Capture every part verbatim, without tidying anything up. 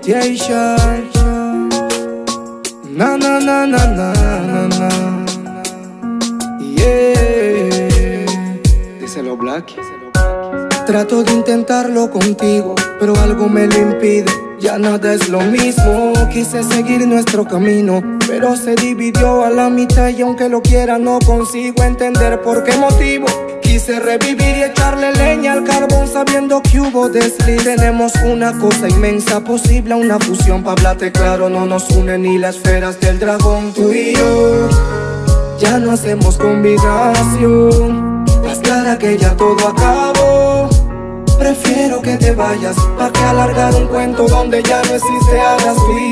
Notiation. Na na na na na na na. Yeah. Díselo Black. Trato de intentarlo contigo, pero algo me lo impide. Ya nada es lo mismo. Quise seguir nuestro camino, pero se dividió a la mitad. Y aunque lo quiera no consigo entender por qué motivo. Quise revivir y echarle leña al carbón sabiendo que hubo desliz. Tenemos una cosa inmensa posible, una fusión. Pa' hablarte claro, no nos unen ni las esferas del dragón. Tú y yo ya no hacemos combinación. Estás clara que ya todo acabó. Prefiero que te vayas, pa' que alargar un cuento donde ya no existe hadas. Tú y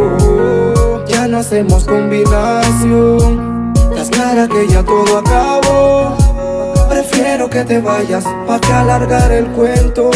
yo ya no hacemos combinación. Estás clara que ya todo acabó. Prefiero que te vayas, pa' que alargar el cuento.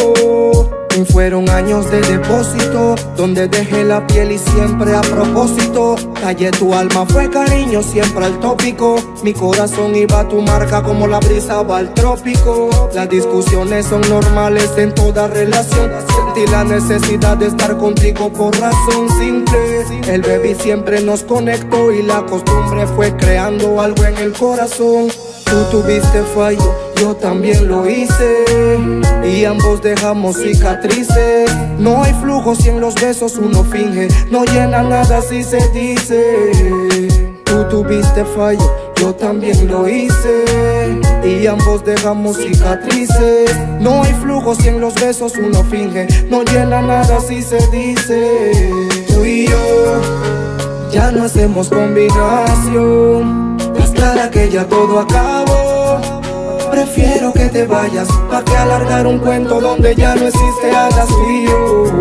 Fueron años de depósito, donde dejé la piel y siempre a propósito. Callé tu alma, fue cariño siempre al tópico. Mi corazón iba a tu marca como la brisa va al trópico. Las discusiones son normales en toda relación. Sentí la necesidad de estar contigo por razón simple. El baby siempre nos conectó y la costumbre fue creando algo en el corazón. Tú tuviste fallo, yo también lo hice, y ambos dejamos cicatrices. No hay flujo si en los besos uno finge, no llena nada si se dice. Tú tuviste fallo, yo también lo hice, y ambos dejamos cicatrices. No hay flujo si en los besos uno finge, no llena nada si se dice. Tú y yo ya no hacemos combinación. Estás clara que ya todo acabó. Prefiero que te vayas, pa' que alargar un cuento donde ya no existe hadas. Tú y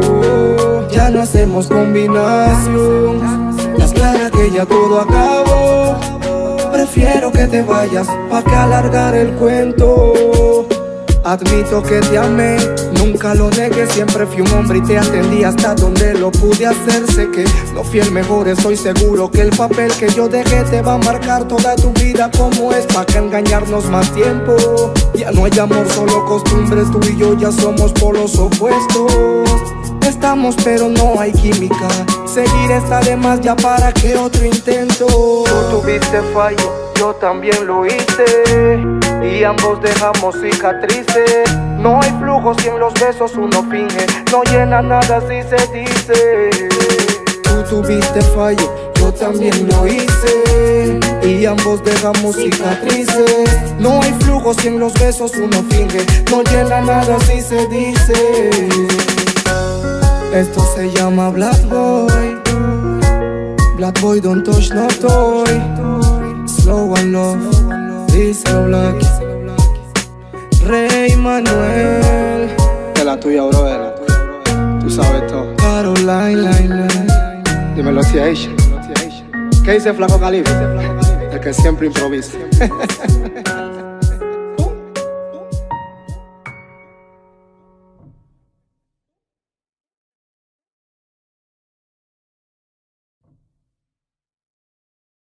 yo ya no hacemos combinación. Estás clara que ya todo acabó. Prefiero que te vayas, pa' que alargar el cuento. Admito que te amé, nunca lo negué. Siempre fui un hombre y te atendí hasta donde lo pude hacer. Sé que no fui el mejor, estoy seguro que el papel que yo dejé te va a marcar toda tu vida como es. Pa' que engañarnos más tiempo. Ya no hay amor, solo costumbres. Tú y yo ya somos polos opuestos. Estamos pero no hay química. Seguir está de más, ya para que otro intento. Tú tuviste fallo, yo también lo hice, y ambos dejamos cicatrices. No hay flujo si en los besos uno finge, no llena nada si se dice. Tú tuviste fallo, yo también lo hice, y ambos dejamos cicatrices. No hay flujo si en los besos uno finge, no llena nada si se dice. Esto se llama Black Boy. Black Boy don't touch no toy. Slow and love, díselo Black. Rey Manuel. De la tuya, brother. Tú sabes todo. Caroline, line, line. Dímelo, tía Aisha. ¿Qué dice Flaco Calibre? El que siempre improvisa.